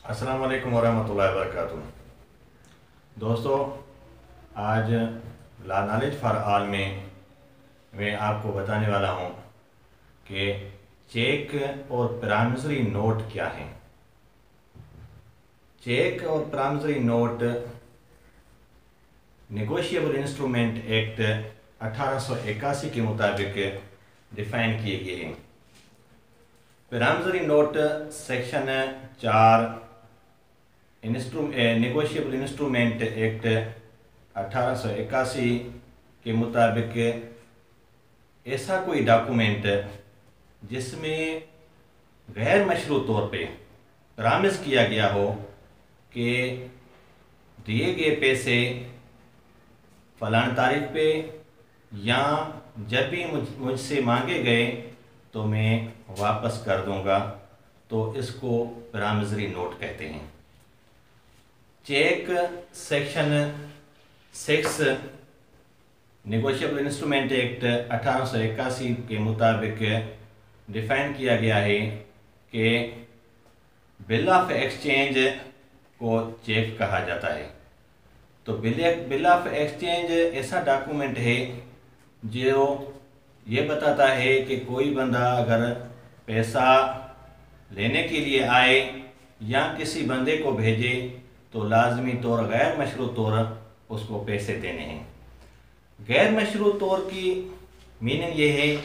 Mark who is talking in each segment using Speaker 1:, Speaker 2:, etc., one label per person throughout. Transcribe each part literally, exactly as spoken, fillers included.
Speaker 1: अस्सलाम वालेकुम वरहमतुल्लाहि वबरकातुहू। दोस्तों, आज ला नॉलेज फॉर ऑल में मैं आपको बताने वाला हूँ कि चेक और प्रॉमिसरी नोट क्या हैं। चेक और promissory note negotiable instrument act अठारह सौ इक्यासी के मुताबिक डिफाइन किए गए हैं। प्रॉमिसरी नोट सेक्शन चार नेगोशिएबल इंस्ट्रूमेंट एक्ट अठारह सौ इक्यासी के मुताबिक ऐसा कोई डॉक्यूमेंट जिसमें गैर मशरूत तौर पे प्रॉमिस किया गया हो कि दिए गए पैसे फलान तारीख पे या जब भी मुझ मुझसे मांगे गए तो मैं वापस कर दूंगा, तो इसको प्रॉमिसरी नोट कहते हैं। Cheque section six negotiable instrument act अठारह सौ इक्यासी के मुताबिक डिफाइन किया गया है कि बिल ऑफ एक्सचेंज को चेक कहा जाता है। तो बिल बिल ऑफ एक्सचेंज ऐसा डॉक्यूमेंट है जो ये बताता है कि कोई बंदा अगर पैसा लेने के लिए आए या किसी बंदे को भेजे तो लाजमी तौर गैर मशरूत तौर उसको पैसे देने हैं। गैर मशरूत तौर की मीनिंग ये है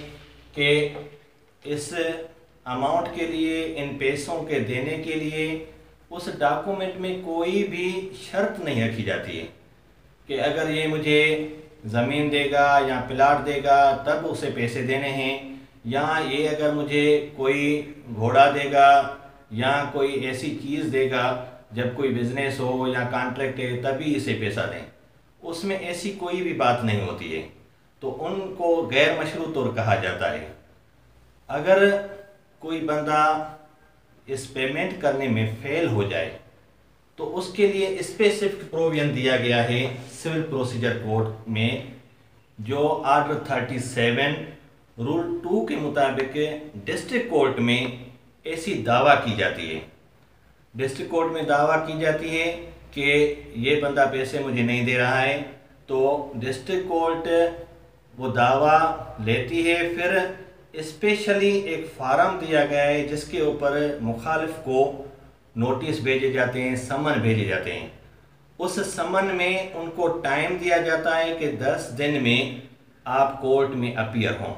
Speaker 1: कि इस अमाउंट के लिए, इन पैसों के देने के लिए उस डॉक्यूमेंट में कोई भी शर्त नहीं रखी जाती है कि अगर ये मुझे ज़मीन देगा या प्लाट देगा तब उसे पैसे देने हैं, या ये अगर मुझे कोई घोड़ा देगा या कोई ऐसी चीज़ देगा जब कोई बिजनेस हो या कॉन्ट्रैक्ट है तभी इसे पैसा दें। उसमें ऐसी कोई भी बात नहीं होती है, तो उनको गैर मशरूत तौर कहा जाता है। अगर कोई बंदा इस पेमेंट करने में फेल हो जाए तो उसके लिए स्पेसिफिक प्रोविजन दिया गया है सिविल प्रोसीजर कोड में, जो order thirty seven rule two के मुताबिक डिस्ट्रिक्ट कोर्ट में ऐसी दावा की जाती है। डिस्ट्रिक्ट कोर्ट में दावा की जाती है कि ये बंदा पैसे मुझे नहीं दे रहा है, तो डिस्ट्रिक्ट कोर्ट वो दावा लेती है। फिर स्पेशली एक फार्म दिया गया है जिसके ऊपर मुखालिफ को नोटिस भेजे जाते हैं, समन भेजे जाते हैं। उस समन में उनको टाइम दिया जाता है कि दस दिन में आप कोर्ट में अपीयर हों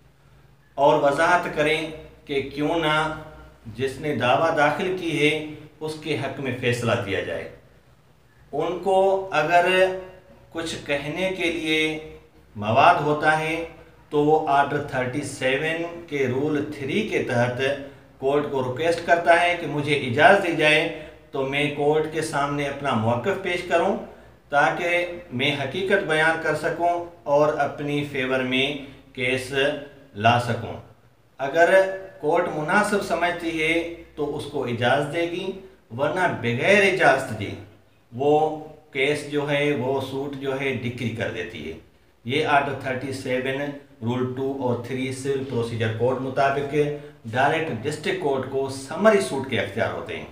Speaker 1: और वजाहत करें कि क्यों ना जिसने दावा दाखिल की है उसके हक में फैसला दिया जाए। उनको अगर कुछ कहने के लिए मवाद होता है तो वो आर्डर थर्टी सेवन के रूल थ्री के तहत कोर्ट को रिक्वेस्ट करता है कि मुझे इजाज़त दी जाए तो मैं कोर्ट के सामने अपना मौक़िफ़ पेश करूं ताकि मैं हकीकत बयान कर सकूं और अपनी फेवर में केस ला सकूं। अगर कोर्ट मुनासिब समझती है तो उसको इजाज़त देगी, वरना बगैर इजाज़त दी वो केस जो है, वो सूट जो है डिक्री कर देती है। ये order thirty seven rule two और थ्री सिविल प्रोसीजर कोड मुताबिक डायरेक्ट डिस्ट्रिक्ट कोर्ट को समरी सूट के अख्तियार होते हैं।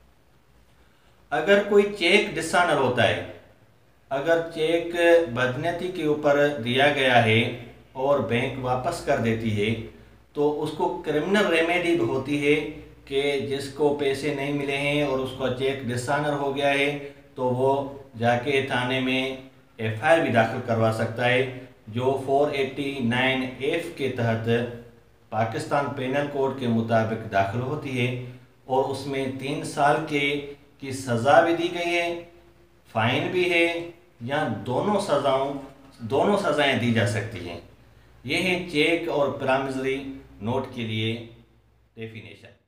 Speaker 1: अगर कोई चेक डिसऑनर होता है, अगर चेक बदनीयती के ऊपर दिया गया है और बैंक वापस कर देती है तो उसको क्रिमिनल रेमेडी भी होती है कि जिसको पैसे नहीं मिले हैं और उसका चेक डिसऑनर हो गया है तो वो जाके थाने में एफ आई आर भी दाखिल करवा सकता है, जो फोर एटी नाइन एफ के तहत पाकिस्तान पेनल कोड के मुताबिक दाखिल होती है और उसमें तीन साल के की सज़ा भी दी गई है, फाइन भी है, या दोनों सज़ाओं दोनों सज़ाएं दी जा सकती हैं। ये है चेक और प्रॉमिसरी नोट के लिए डेफिनेशन।